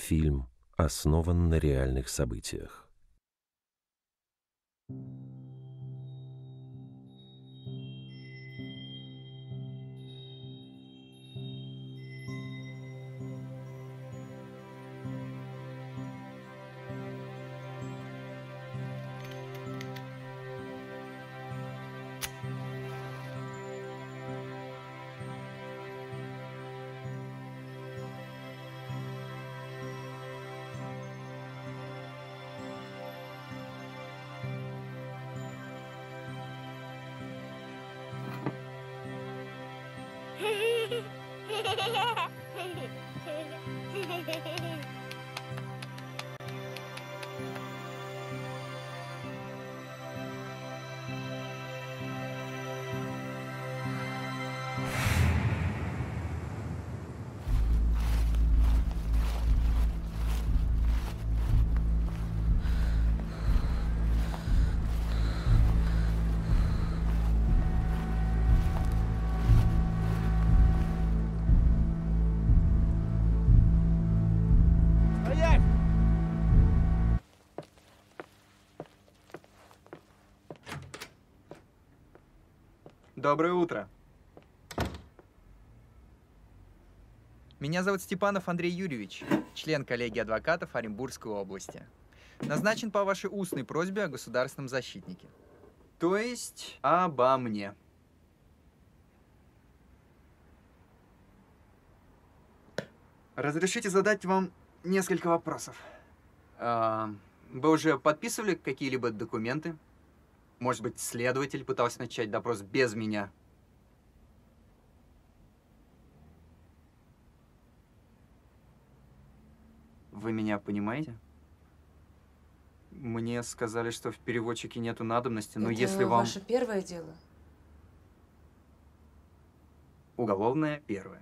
Фильм основан на реальных событиях. Доброе утро. Меня зовут Степанов Андрей Юрьевич, член коллегии адвокатов Оренбургской области. Назначен по вашей устной просьбе о государственном защитнике. То есть обо мне. Разрешите задать вам несколько вопросов. Вы уже подписывали какие-либо документы? Может быть, следователь пытался начать допрос без меня? Вы меня понимаете? Мне сказали, что в переводчике нету надобности, но если вам... Это ваше первое дело? Уголовное первое.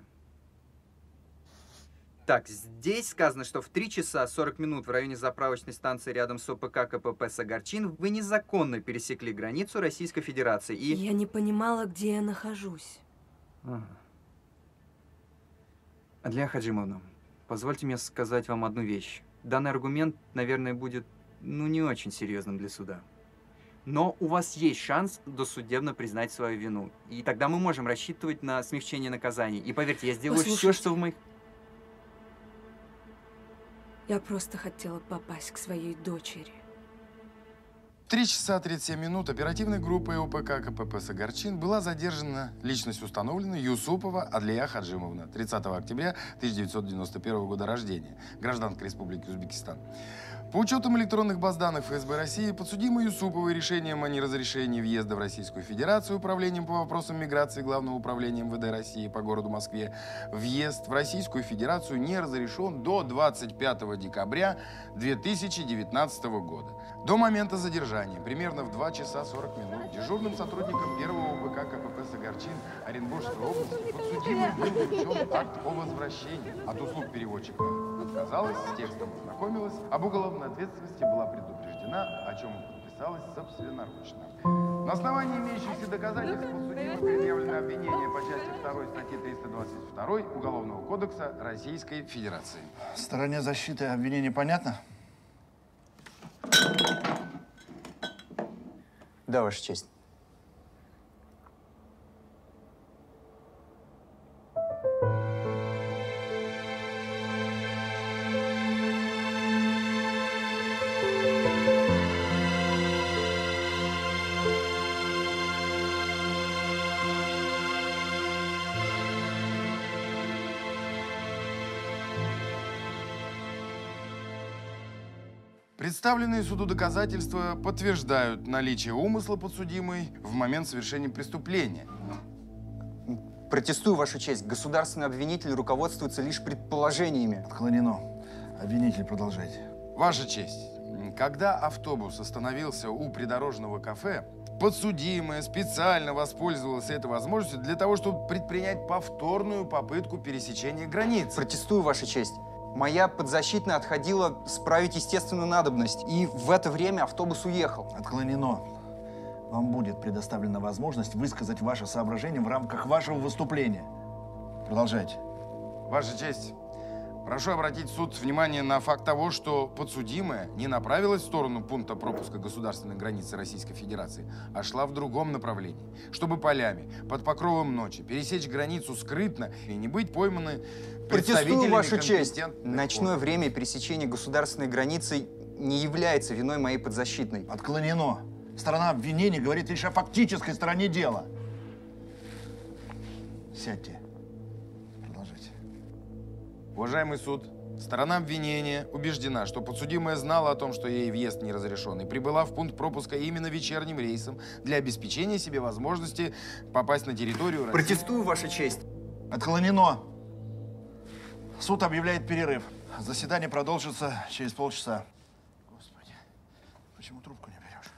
Так, здесь сказано, что в 3 часа 40 минут в районе заправочной станции рядом с ОПК КПП «Сагарчин» вы незаконно пересекли границу Российской Федерации и... Я не понимала, где я нахожусь. Адлия Хаджимовна, позвольте мне сказать вам одну вещь. Данный аргумент, наверное, будет, не очень серьезным для суда. Но у вас есть шанс досудебно признать свою вину. И тогда мы можем рассчитывать на смягчение наказаний. И поверьте, я сделаю все, что в моих... Я просто хотела попасть к своей дочери. 3 часа 37 минут оперативной группой ОПК КПП «Сагарчин» была задержана личность установлена Юсупова Адлия Хаджимовна, 30 октября 1991 года рождения, гражданка Республики Узбекистан. По учетам электронных баз данных ФСБ России, подсудимой Юсуповой решением о неразрешении въезда в Российскую Федерацию Управлением по вопросам миграции Главного управления МВД России по городу Москве въезд в Российскую Федерацию не разрешен до 25 декабря 2019 года. До момента задержания, примерно в 2 часа 40 минут, дежурным сотрудником первого ОПК КПП «Сагарчин» Оренбургской области подсудимый был вручен акт о возвращении. От услуг переводчика отказалась, с текстом ознакомилась, об уголовной ответственности была предупреждена, о чем подписалась собственноручно. На основании имеющихся доказательств подсудимым предъявлено обвинение по части 2 статьи 322 Уголовного кодекса Российской Федерации. Стороне защиты обвинение понятно? Да, Ваша честь. Представленные суду доказательства подтверждают наличие умысла подсудимой в момент совершения преступления. Протестую, Ваша честь. Государственный обвинитель руководствуется лишь предположениями. Отклонено. Обвинитель, продолжайте. Ваша честь, когда автобус остановился у придорожного кафе, подсудимая специально воспользовалась этой возможностью для того, чтобы предпринять повторную попытку пересечения границы. Протестую, Ваша честь. Моя подзащитная отходила справить естественную надобность, и в это время автобус уехал. Отклонено. Вам будет предоставлена возможность высказать ваше соображение в рамках вашего выступления. Продолжайте. Ваша честь, Прошу обратить в суд внимание на факт того, что подсудимая не направилась в сторону пункта пропуска государственной границы Российской Федерации, а шла в другом направлении, чтобы полями, под покровом ночи, пересечь границу скрытно и не быть пойманы Протестую, представителями Ваша честь. компетентных Ночное органов. время пересечения государственной границы не является виной моей подзащитной. Отклонено. Сторона обвинения говорит лишь о фактической стороне дела. Сядьте. Продолжайте. Уважаемый суд, сторона обвинения убеждена, что подсудимая знала о том, что ей въезд не разрешен, и прибыла в пункт пропуска именно вечерним рейсом для обеспечения себе возможности попасть на территорию России. Протестую, Ваша честь. Отклонено. Суд объявляет перерыв. Заседание продолжится через полчаса. Господи, почему трубку не берешь?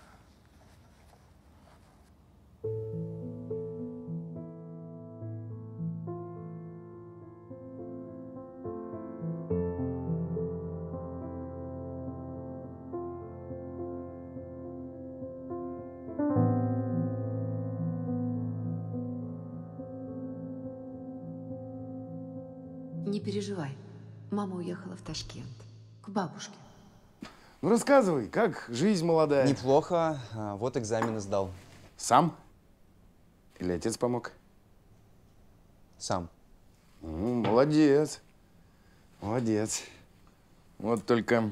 Не переживай. Мама уехала в Ташкент. К бабушке. Ну рассказывай, как жизнь молодая? Неплохо. Вот экзамены сдал. Сам? Или отец помог? Сам. Молодец. Молодец. Вот только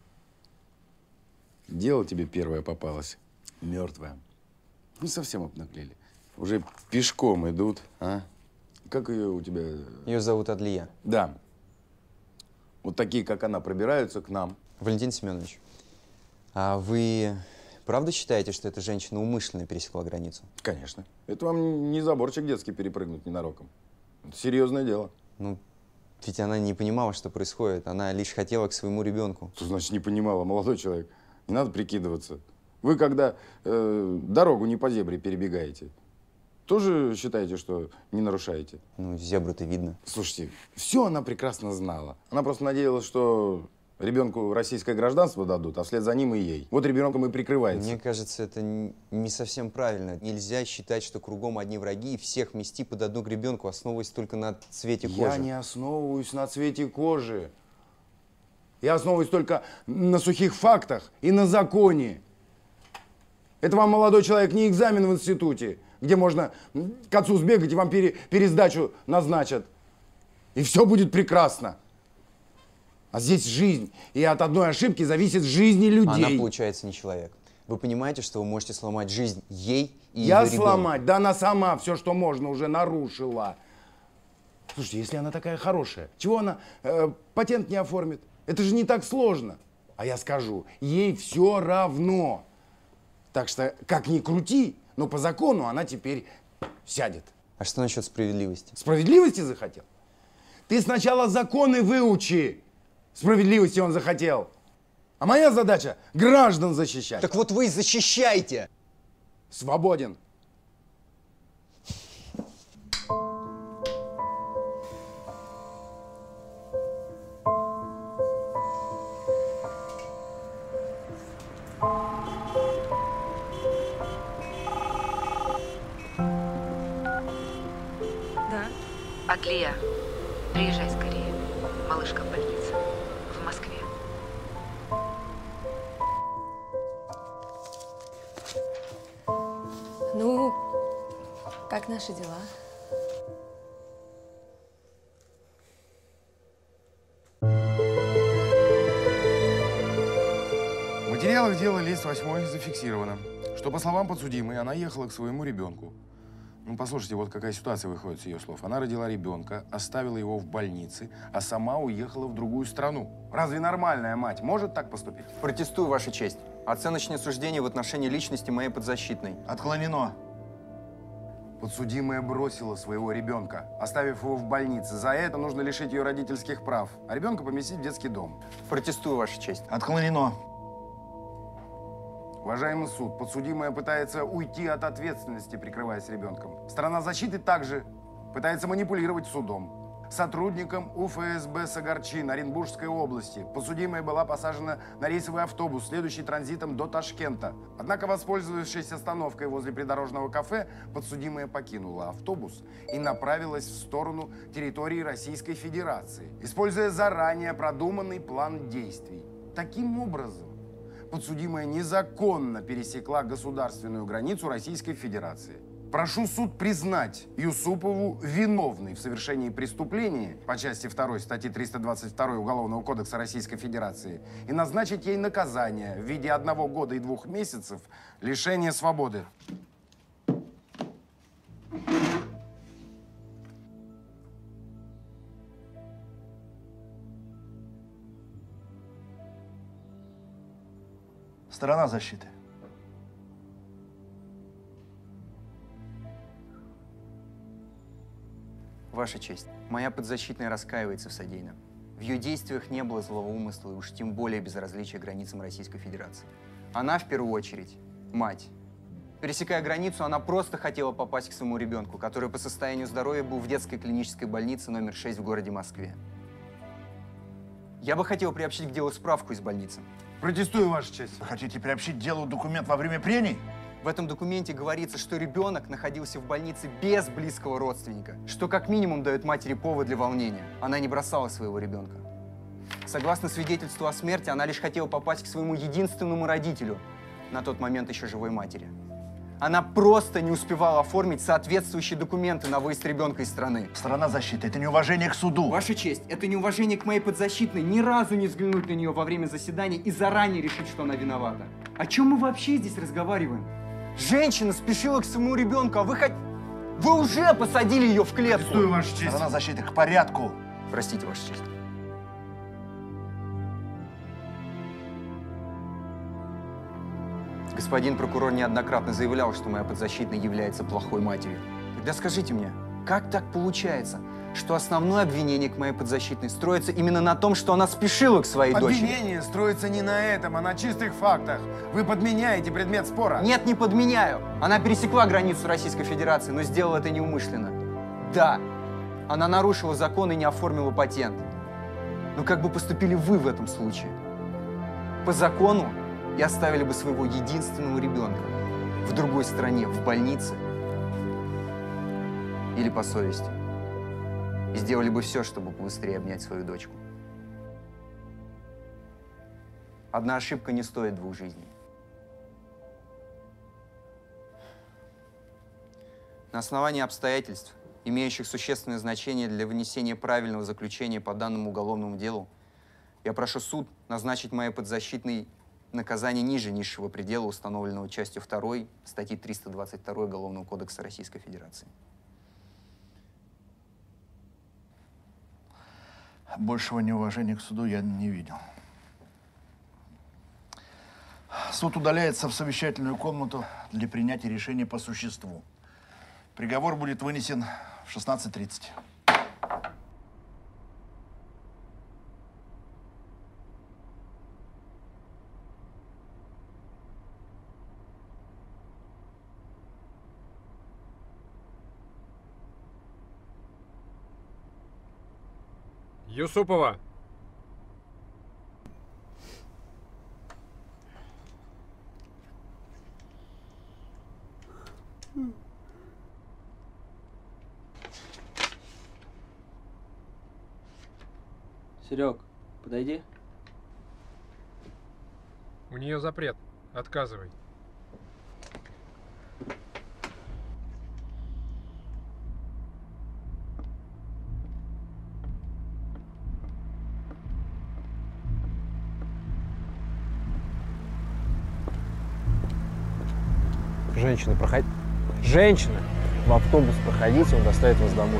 дело тебе первое попалось. Мертвое. Ну, совсем обнаглели. Уже пешком идут, а? Как ее у тебя? Ее зовут Адлия. Да. Вот такие, как она, пробираются к нам. Валентин Семенович, а вы правда считаете, что эта женщина умышленно пересекла границу? Конечно. Это вам не заборчик детский перепрыгнуть ненароком. Это серьезное дело. Ну, ведь она не понимала, что происходит. Она лишь хотела к своему ребенку. Что значит не понимала, молодой человек? Не надо прикидываться. Вы, когда дорогу не по зебре перебегаете, тоже считаете, что не нарушаете? Ну, зебру-то видно. Слушайте, все она прекрасно знала. Она просто надеялась, что ребенку российское гражданство дадут, а вслед за ним и ей. Вот ребенком и прикрывается. Мне кажется, это не совсем правильно. Нельзя считать, что кругом одни враги и всех мести под одну гребенку, основываясь только на цвете кожи. Я не основываюсь на цвете кожи. Я основываюсь только на сухих фактах и на законе. Это вам, молодой человек, не экзамен в институте, где можно к отцу сбегать и вам пересдачу назначат. И все будет прекрасно. А здесь жизнь. И от одной ошибки зависит жизни людей. Она, получается, не человек. Вы понимаете, что вы можете сломать жизнь ей и ее Я ребенку? сломать? Да она сама все, что можно, уже нарушила. Слушайте, если она такая хорошая, чего она патент не оформит? Это же не так сложно. А я скажу, ей все равно. Так что, как ни крути, но по закону она теперь сядет. А что насчет справедливости? Справедливости захотел? Ты сначала законы выучи. Справедливости он захотел. А моя задача – граждан защищать. Так вот вы и защищаете! Свободен. Да? Адлия, приезжай скорее. Малышка в больнице. В Москве. Ну, как наши дела? В материалах дела лист 8 зафиксировано, что, по словам подсудимой, она ехала к своему ребенку. Ну, послушайте, вот какая ситуация выходит с ее слов. Она родила ребенка, оставила его в больнице, а сама уехала в другую страну. Разве нормальная мать может так поступить? Протестую, Ваша честь. Оценочное суждение в отношении личности моей подзащитной. Отклонено. Подсудимая бросила своего ребенка, оставив его в больнице. За это нужно лишить ее родительских прав, а ребенка поместить в детский дом. Протестую, Ваша честь. Отклонено. Уважаемый суд, подсудимая пытается уйти от ответственности, прикрываясь ребенком. Сторона защиты также пытается манипулировать судом. Сотрудником УФСБ Сагарчин Оренбургской области подсудимая была посажена на рейсовый автобус, следующий транзитом до Ташкента. Однако, воспользовавшись остановкой возле придорожного кафе, подсудимая покинула автобус и направилась в сторону территории Российской Федерации, используя заранее продуманный план действий. Таким образом, подсудимая незаконно пересекла государственную границу Российской Федерации. Прошу суд признать Юсупову виновной в совершении преступления по части 2 статьи 322 Уголовного кодекса Российской Федерации и назначить ей наказание в виде 1 года и 2 месяцев лишения свободы. Сторона защиты. Ваша честь, моя подзащитная раскаивается в содеянном. В ее действиях не было злого умысла и уж тем более безразличия границам Российской Федерации. Она, в первую очередь, мать. Пересекая границу, она просто хотела попасть к своему ребенку, который по состоянию здоровья был в детской клинической больнице номер 6 в городе Москве. Я бы хотел приобщить к делу справку из больницы. Протестую, Ваша честь. Вы хотите приобщить делу документ во время прений? В этом документе говорится, что ребенок находился в больнице без близкого родственника, что как минимум дает матери повод для волнения. Она не бросала своего ребенка. Согласно свидетельству о смерти, она лишь хотела попасть к своему единственному родителю, на тот момент еще живой матери. Она просто не успевала оформить соответствующие документы на выезд ребенка из страны. Сторона защиты. Это неуважение к суду. Ваша честь, это неуважение к моей подзащитной ни разу не взглянуть на нее во время заседания и заранее решить, что она виновата. О чем мы вообще здесь разговариваем? Женщина спешила к своему ребенку, а вы уже посадили ее в клетку. Протестую, Ваша честь. Сторона защиты, к порядку. Простите, Ваша честь. Господин прокурор неоднократно заявлял, что моя подзащитная является плохой матерью. Тогда скажите мне, как так получается, что основное обвинение к моей подзащитной строится именно на том, что она спешила к своей дочери? Обвинение строится не на этом, а на чистых фактах. Вы подменяете предмет спора. Нет, не подменяю. Она пересекла границу Российской Федерации, но сделала это неумышленно. Да, она нарушила закон и не оформила патент. Но как бы поступили вы в этом случае? По закону и оставили бы своего единственного ребенка в другой стране, в больнице? Или по совести? И сделали бы все, чтобы побыстрее обнять свою дочку. Одна ошибка не стоит 2 жизней. На основании обстоятельств, имеющих существенное значение для вынесения правильного заключения по данному уголовному делу, я прошу суд назначить моей подзащитной наказание ниже низшего предела, установленного частью 2 статьи 322 Уголовного кодекса Российской Федерации. Большего неуважения к суду я не видел. Суд удаляется в совещательную комнату для принятия решения по существу. Приговор будет вынесен в 16:30. Юсупова! Серег, подойди. У нее запрет. Отказывай. Женщина, проходи. Женщина! В автобус проходите, он доставит вас домой.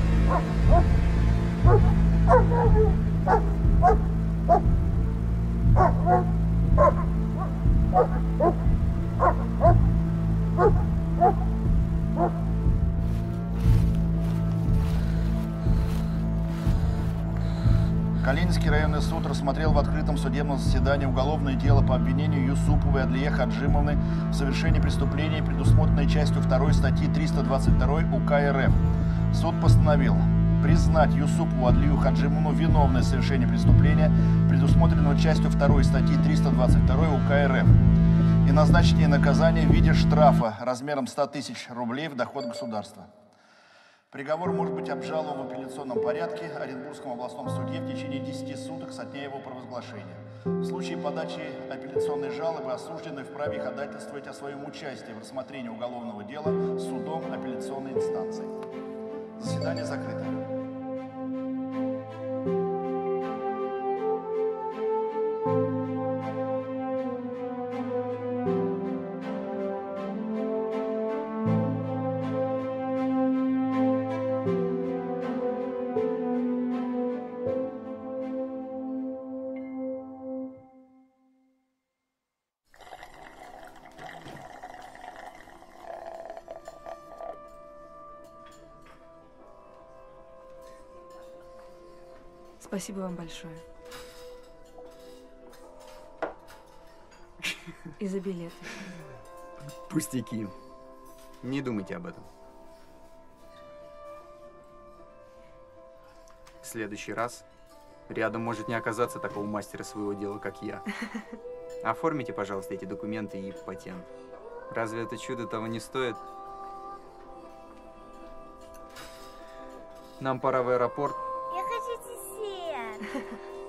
Калининский районный суд рассмотрел в открытом судебном заседании уголовное дело по обвинению Юсуповой Адлие Хаджимовны в совершении преступления, предусмотренной частью 2 статьи 322 УК РФ. Суд постановил признать Юсупову Адлию Хаджимовну виновной в совершении преступления, предусмотренного частью 2 статьи 322 УК РФ, и назначить ей наказание в виде штрафа размером 100 тысяч рублей в доход государства. Приговор может быть обжалован в апелляционном порядке Оренбургском областном суде в течение 10 суток со дня его провозглашения. В случае подачи апелляционной жалобы осужденный вправе ходатайствовать о своем участии в рассмотрении уголовного дела судом апелляционной инстанции. Заседание закрыто. Спасибо вам большое. И за билеты. Пустяки. Не думайте об этом. В следующий раз рядом может не оказаться такого мастера своего дела, как я. Оформите, пожалуйста, эти документы и патент. Разве это чудо того не стоит? Нам пора в аэропорт. Я хочу десерт.